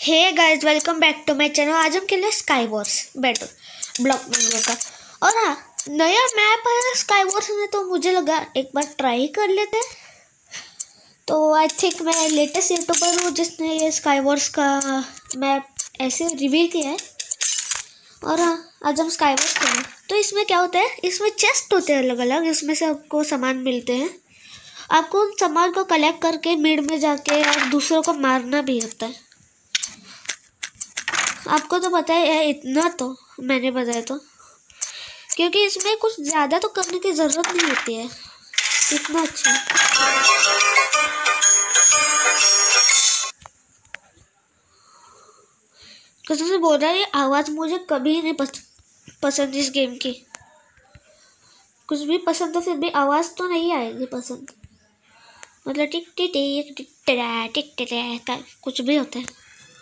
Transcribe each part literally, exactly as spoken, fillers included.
Hey guys, welcome back to my channel. आज हम खेले sky wars battle block mango का। और हाँ, नया मैप है स्काई वॉर्स में, तो मुझे लगा एक बार ट्राई कर लेते हैं। तो आई थिंक मैं लेटेस्ट यूट्यूबर हूँ जिसने ये स्काई वॉर्स का मैप ऐसे रिवील किया है। और हाँ, आज हम स्काई वॉर्स खेलें। तो इसमें क्या होता है, इसमें चेस्ट होते हैं अलग अलग, इसमें से आपको सामान मिलते हैं। आपको उन सामान को कलेक्ट करके मिड में जाके और दूसरों को मारना भी होता है। आपको तो पता है इतना, तो मैंने बताया तो, क्योंकि इसमें कुछ ज़्यादा तो करने की ज़रूरत नहीं होती है। इतना अच्छा कसम से बोल रहा है, ये आवाज़ मुझे कभी नहीं पस, पसंद इस गेम की। कुछ भी पसंद तो फिर भी आवाज़ तो नहीं आएगी पसंद। मतलब टिक टिक टिक टिक टिक टिक टिक कुछ भी होता है।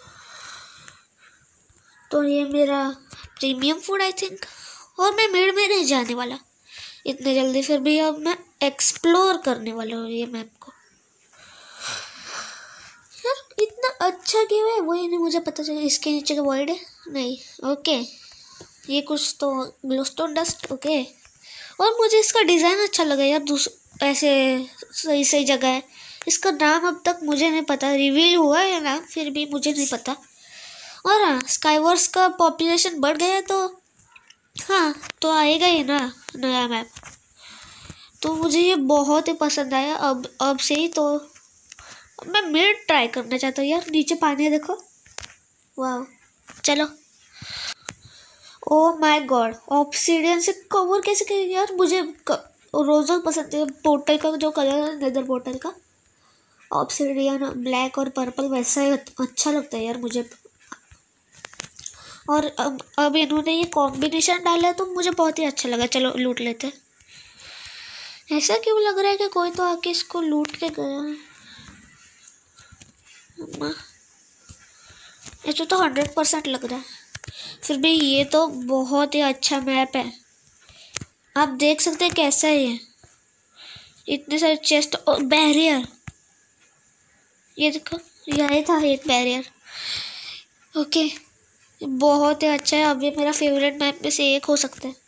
तो ये मेरा प्रीमियम फूड आई थिंक, और मैं मिड में नहीं जाने वाला इतने जल्दी। फिर भी अब मैं एक्सप्लोर करने वाला हूँ ये मैप को। यार इतना अच्छा गेम है, वही नहीं मुझे पता चला। इसके नीचे का वॉइड है नहीं, ओके। ये कुछ तो ग्लोस्टोन डस्ट, ओके। और मुझे इसका डिज़ाइन अच्छा लगा यार, दूस ऐसे सही सही जगह है। इसका नाम अब तक मुझे नहीं पता, रिवील हुआ है नाम, फिर भी मुझे नहीं पता। और हाँ, स्काई वॉर्स का पॉपुलेशन बढ़ गया तो हाँ, तो आएगा ही ना नया मैप। तो मुझे ये बहुत ही पसंद आया अब अब से ही। तो मैं मिड ट्राई करना चाहता हूँ यार। नीचे पानी है देखो, वाह। चलो, ओ माय गॉड, ऑब्सीडियन से कवर कैसे करेंगे यार। मुझे रोज़ पसंद है पोर्टल का जो कलर है, नेदर पोर्टल का ऑब्सीडियन ब्लैक और पर्पल, वैसा ही अच्छा लगता है यार मुझे। और अब अब इन्होंने ये कॉम्बिनेशन डाला है तो मुझे बहुत ही अच्छा लगा। चलो लूट लेते हैं। ऐसा क्यों लग रहा है कि कोई तो आके इसको लूट के गया है। ऐसा तो हंड्रेड परसेंट लग रहा है। फिर भी ये तो बहुत ही अच्छा मैप है। आप देख सकते हैं कैसा है ये, इतने सारे चेस्ट और बैरियर। ये देखो, यही था एक बैरियर, ओके। बहुत ही अच्छा है। अब ये मेरा फेवरेट मैप में से एक हो सकता है।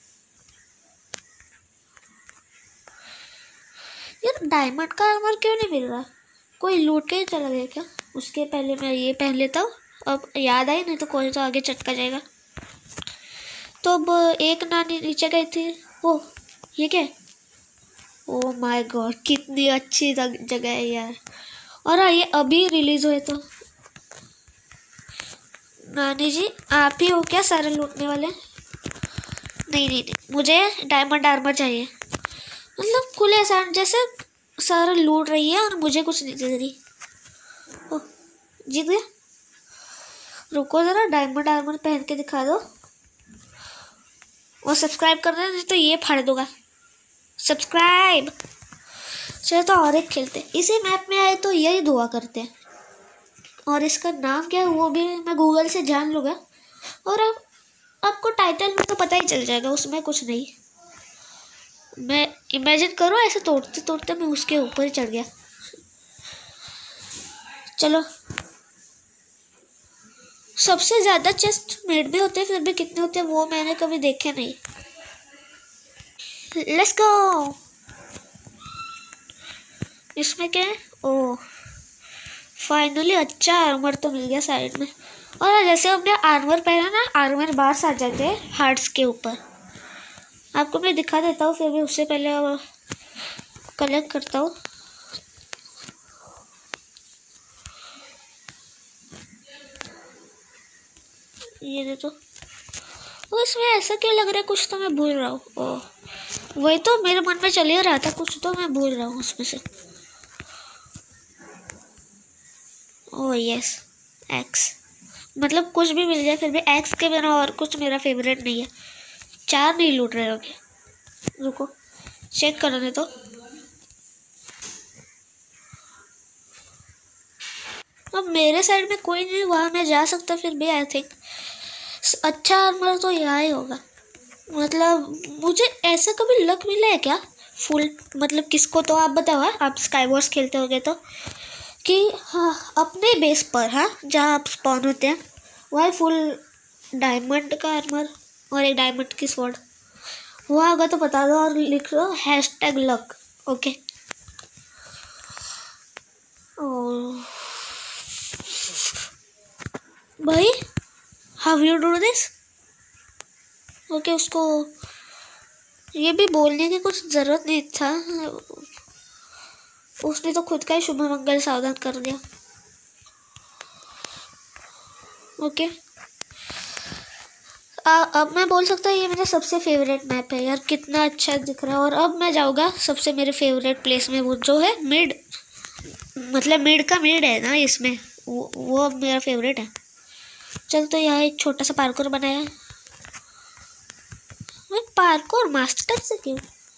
यार डायमंड का आर्मर क्यों नहीं मिल रहा? कोई लूट के ही चला गया क्या? उसके पहले मैं ये पहन लेता हूँ, अब याद आई, नहीं तो कोई तो आगे चटका जाएगा। तो अब एक नानी नीचे गई थी वो, ये क्या है? ओ माय गॉड, कितनी अच्छी जगह है यार। और हाँ, ये अभी रिलीज हुए तो नानी जी आप ही हो क्या सारे लूटने वाले? नहीं नहीं नहीं, मुझे डायमंड आर्मर चाहिए। मतलब खुले सान जैसे सारा लूट रही है और मुझे कुछ नहीं दे रही। ओह, जीत गया। रुको ज़रा, डायमंड आर्मर पहन के दिखा दो। और सब्सक्राइब कर देना, नहीं तो ये फाड़ दूंगा। सब्सक्राइब। चलो तो और एक खेलते हैं। इसी मैप में आए तो यही दुआ करते हैं। और इसका नाम क्या है वो भी मैं गूगल से जान लूँगा। और अब आपको टाइटल में तो पता ही चल जाएगा, उसमें कुछ नहीं। मैं इमेजिन करो ऐसे तोड़ते तोड़ते मैं उसके ऊपर ही चढ़ गया। चलो, सबसे ज़्यादा चेस्ट मेड भी होते हैं, फिर भी कितने होते हैं वो मैंने कभी देखे नहीं। Let's go. इसमें क्या है? ओह, फाइनली अच्छा आर्मर तो मिल गया साइड में। और जैसे हमने आर्मर पहना ना, आर्मर बार्स आ जाते हैं हार्ट्स के ऊपर। आपको मैं दिखा देता हूँ, फिर भी उससे पहले कलेक्ट करता हूँ। ये दे तो। वो इसमें ऐसा क्यों लग रहा है, कुछ तो मैं भूल रहा हूँ। ओह, वही तो मेरे मन में चल ही रहा था, कुछ तो मैं भूल रहा हूँ उसमें से। Oh yes, axe. मतलब कुछ भी मिल जाए, फिर भी एक्स के बिना और कुछ मेरा फेवरेट नहीं है। चार नहीं लूट रहे होगे, रुको चेक करने तो। अब मेरे साइड में कोई नहीं, वहाँ मैं जा सकता। फिर भी आई थिंक अच्छा आर्मर तो यहाँ ही होगा। मतलब मुझे ऐसा कभी लक मिला है क्या फुल? मतलब किसको, तो आप बताओ। आप स्काई वॉर्स खेलते होगे तो कि हाँ अपने बेस पर, हाँ जहाँ आप स्पॉन होते हैं वह फुल डायमंड का आर्मर और एक डायमंड की स्वॉर्ड, हुआ होगा तो बता दो और लिख दो हैश टैग लक। ओके भाई how you do this. Okay उसको ये भी बोलने की कुछ ज़रूरत नहीं था, उसने तो खुद का ही शुभ मंगल सावधान कर दिया। ओके आ, अब मैं बोल सकता हूँ ये मेरा सबसे फेवरेट मैप है यार, कितना अच्छा दिख रहा है। और अब मैं जाऊँगा सबसे मेरे फेवरेट प्लेस में, वो जो है मिड, मतलब मिड का मिड है ना इसमें, वो वो अब मेरा फेवरेट है। चल तो यहाँ एक छोटा सा पार्कोर बनाया है। मैं पार्कोर मास्टर से क्यों,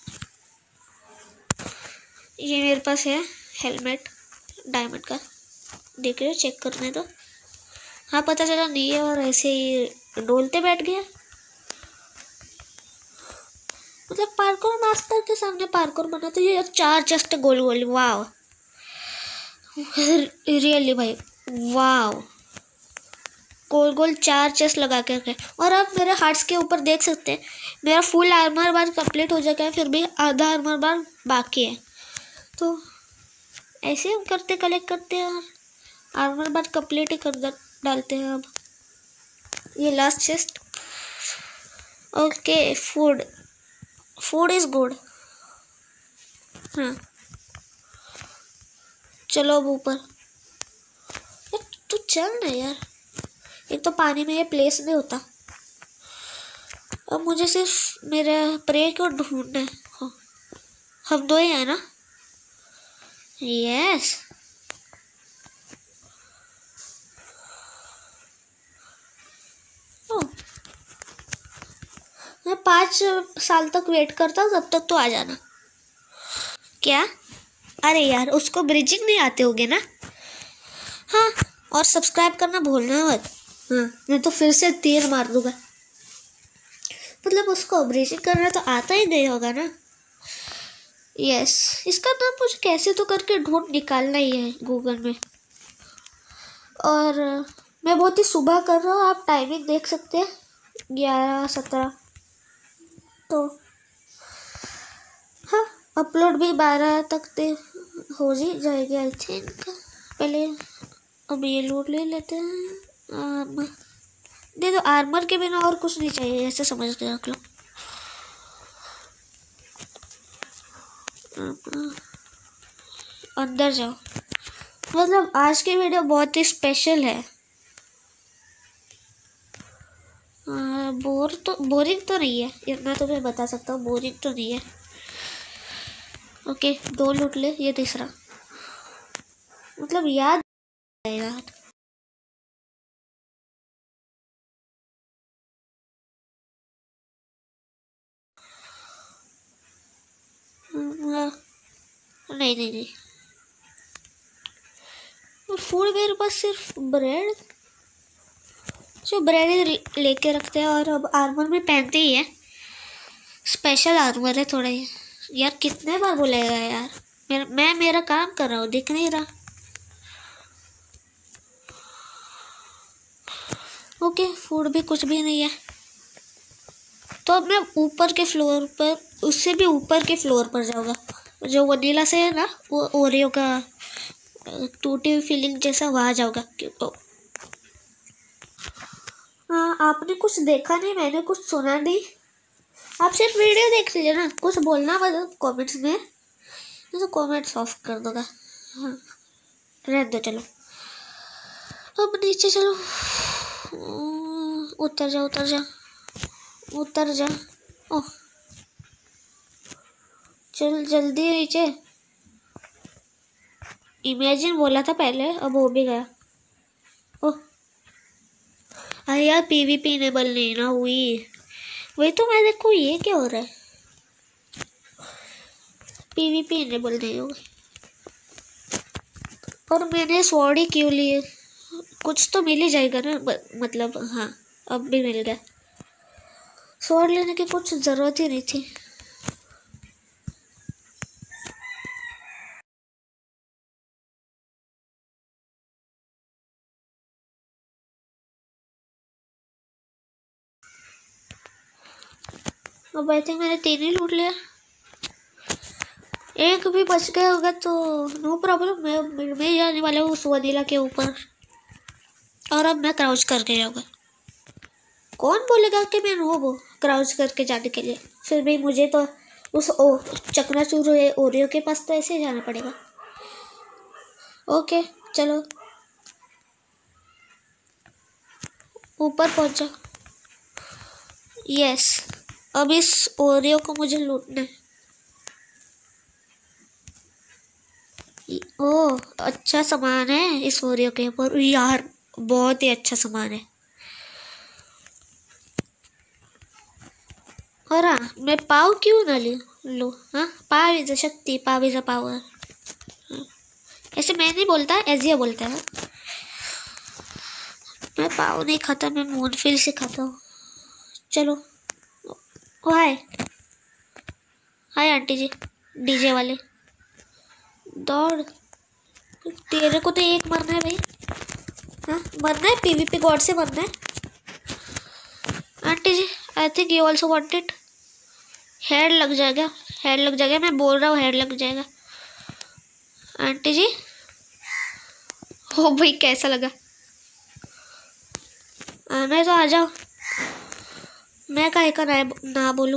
ये मेरे पास है हेलमेट डायमंड का, देख रहे हो, चेक करने दो। हाँ पता चला नहीं है और ऐसे ही डोलते बैठ गया। मतलब पार्कोर मास्टर के सामने पार्कोर बना तो ये चार चेस्ट गोल गोल, वाव रियली भाई वाव, गोल गोल चार चेस्ट लगा के रखे। और अब मेरे हार्ट्स के ऊपर देख सकते हैं मेरा फुल आर्मर बार कंप्लीट हो जाएगा है, फिर भी आधा आर्मर बार बाकी है। तो ऐसे हम करते कलेक्ट करते हैं और आर्मर बार कंप्लीट ही कर डालते हैं। अब ये last chest. Okay food, food is good. हाँ चलो अब ऊपर, तू चल ना यार, एक तो पानी में ये प्लेस नहीं होता। अब मुझे सिर्फ मेरा प्रे को ढूंढना है। हाँ, हम दो ही हैं ना। यस मैं पाँच साल तक वेट करता हूँ, तब तक तो आ जाना। क्या, अरे यार उसको ब्रिजिंग नहीं आते होगे ना। हाँ और सब्सक्राइब करना भूलना मत। हाँ मैं तो फिर से तीर मार दूंगा। मतलब उसको ब्रिजिंग करना तो आता ही नहीं होगा ना। यस इसका नाम मुझे कैसे तो करके ढूंढ निकालना ही है गूगल में। और मैं बहुत ही सुबह कर रहा हूँ, आप टाइमिंग देख सकते हैं ग्यारह सत्रह। तो हाँ अपलोड भी बारह तक दे हो ही जाएगी आई थिंक। पहले अब ये लूट ले लेते हैं। आम, दे दो आर्मर के बिना और कुछ नहीं चाहिए, ऐसे समझ के रख लो। अंदर जाओ। मतलब आज की वीडियो बहुत ही स्पेशल है। आ, बोर तो बोरिंग तो नहीं है, इतना तो मैं बता सकता हूँ, बोरिंग तो नहीं है। ओके दो लूट ले, ये तीसरा मतलब याद है यार। नहीं नहीं नहीं फूड मेरे पास सिर्फ ब्रेड, जो ब्रेड लेके रखते हैं और अब आर्मर में पहनते ही है। स्पेशल आर्मर है थोड़ा ही यार, कितने बार बोलेगा यार, मेरा मैं मेरा काम कर रहा हूँ, दिख नहीं रहा। ओके फूड भी कुछ भी नहीं है, तो अब मैं ऊपर के फ्लोर पर, उससे भी ऊपर के फ्लोर पर जाऊँगा। जो वनीला से है ना, वो ओरियो का टूटी हुई फीलिंग जैसा वहाँ जाऊँगा। हाँ आपने कुछ देखा नहीं, मैंने कुछ सुना नहीं, आप सिर्फ वीडियो देख लीजिए ना, कुछ बोलना मतलब कमेंट्स में, तो कमेंट्स ऑफ कर दूँगा। हाँ रहने दो, चलो अब नीचे चलो, उतर जा उतर जा उतर जा। ओह चल जल्दी नीचे। इमेजिन बोला था पहले, अब हो भी गया। ओह अरे यार पीवीपी इनेबल नहीं ना हुई, वही तो मैं देखो ये क्या हो रहा है, पीवीपी इनेबल नहीं होगा। और मैंने स्वॉर्ड ही क्यों लिए, कुछ तो मिल ही जाएगा ना, मतलब हाँ अब भी मिल गया। स्वॉर्ड लेने की कुछ ज़रूरत ही नहीं थी। अब आई थिंक मैंने तीन ही लूट लिया, एक भी बच गया होगा तो नो प्रॉब्लम। मैं मैं जाने वाला हूँ उस वनीला के ऊपर, और अब मैं क्राउच करके जाऊँगा। कौन बोलेगा कि मैं नूब हूँ क्राउच करके जाने के लिए? फिर भी मुझे तो उस ओ चकनाचूर ओरियो के पास तो ऐसे ही जाना पड़ेगा। ओके चलो ऊपर पहुंचा। यस, अब इस ओरियो को मुझे लूटना है। ओह अच्छा सामान है इस ओरियो के ऊपर यार, बहुत ही अच्छा सामान है। और हाँ, मैं पाव क्यों ना लूँ लूँ हाँ, पाव इज अ शक्ति, पाव इज अ पावर। ऐसे मैं नहीं बोलता, एजिया बोलता है। मैं पाव नहीं खाता, मैं मूनफिल से खाता हूँ। चलो हाय हाय आंटी जी डीजे वाले, दौड़। तेरे को तो एक मरना है भाई, हाँ मरना है, पीवीपी गॉड से मरना है। Aunty ji I think you also want it. Head लग जाएगा, हेड लग जाएगा, मैं बोल रहा हूँ हेड लग जाएगा। आंटी जी हो भाई कैसा लगा? आना है तो आ जाओ, मैं काहे का ना, ना बोलूं।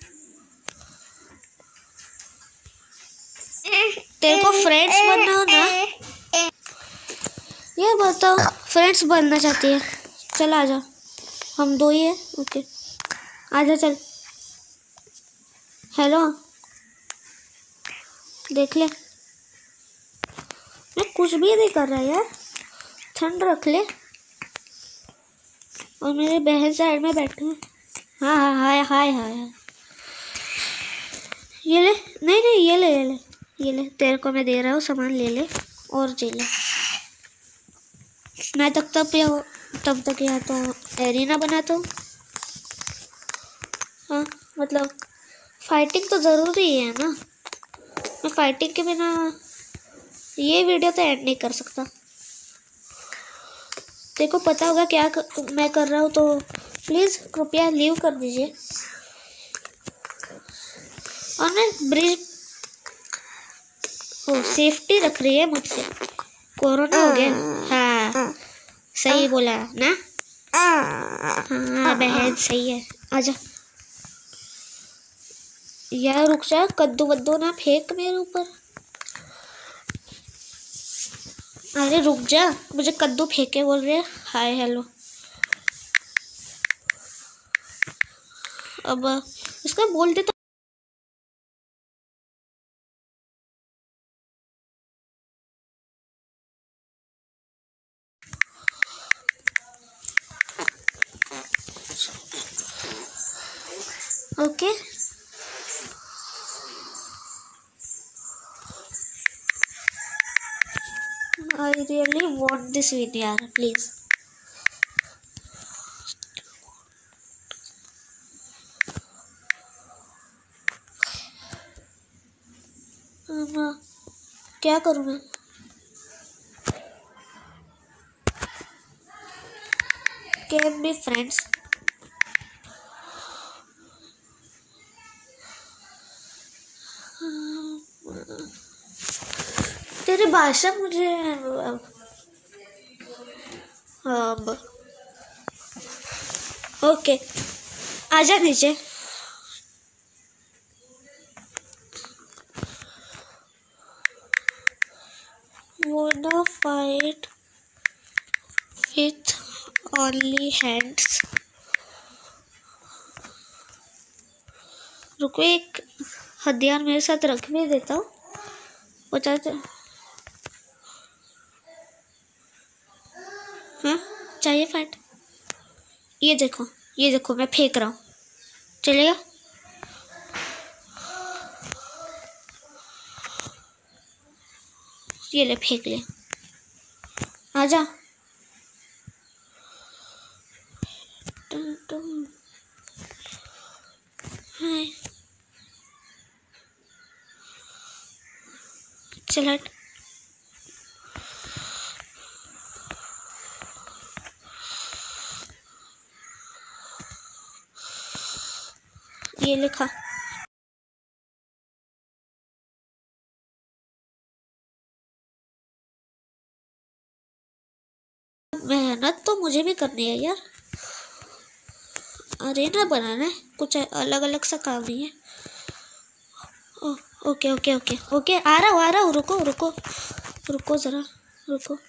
तेरे को फ्रेंड्स बनना हो ना, ये बताओ फ्रेंड्स बनना चाहती है? चल आ जा, हम दो ही है। ओके आ जा चल। हेलो देख ले, मैं कुछ भी नहीं कर रहा यार, ठंड रख ले। और मेरे बहन साइड में बैठे हैं। हाँ हाँ हाय हाय हाय हाय, ये ले, नहीं नहीं ये ले ये ले ये ले, तेरे को मैं दे रहा हूँ सामान, ले ले और जी ले। मैं तब तक या तब तक या तो एरिना बनाता हूँ। हाँ मतलब फाइटिंग तो ज़रूरी है ना, मैं फाइटिंग के बिना ये वीडियो तो ऐड नहीं कर सकता। देखो पता होगा क्या कर, मैं कर रहा हूँ, तो प्लीज़ कृपया लीव कर दीजिए। और मैं ब्रिज ओ सेफ्टी रख रही है मुझसे, कोरोना हो गया। हाँ सही बोला ना, हाँ बहन सही है। आजा यार, रुक जा, कद्दू वद्दू ना फेंक मेरे ऊपर। अरे रुक जा, मुझे कद्दू फेंके बोल रहे हैं। हाय हेलो, अब इसका बोल दे तो। Okay I really want this video, please. um, क्या करूँ मैं? Can be friends. तेरी भाषा मुझे अब ओके आजा नीचे। Wanna fight with only hands? रुको एक हथियार मेरे साथ रख भी देता हूँ, पचास। हाँ चाहिए फाइट, ये देखो ये देखो मैं फेंक रहा हूँ, चलेगा? ये ले फेंक ले, आजा। हाय चल हट। ये लिखा। मेहनत तो मुझे भी करनी है यार, अरेना बनाना है, कुछ अलग अलग सा काम नहीं है। Oh, okay okay okay okay आ रहा हूँ आ रहा हूँ, रुको रुको रुको ज़रा रुको।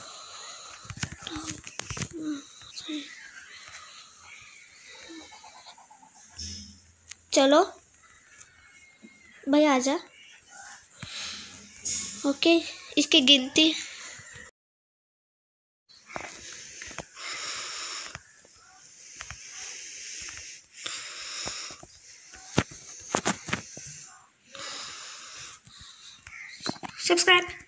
चलो भाई आजा। ओके इसकी गिनती सब्सक्राइब।